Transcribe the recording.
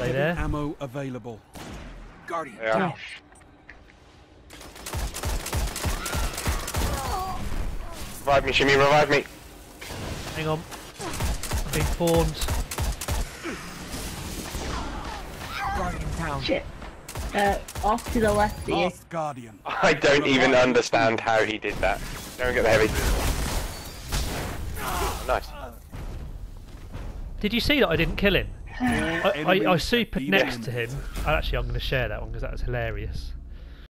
Stay there. Ammo available. Guardian Yeah. down. Revive me, Shimmy, revive me. Hang on. I'm being pawned. Guardian down. Shit. Off to the left of you. Last Guardian. I don't even understand how he did that. Don't get the heavy. Oh, nice. Did you see that I didn't kill him? I Enemies supered have been next to him. Actually, I'm going to share that one because that was hilarious.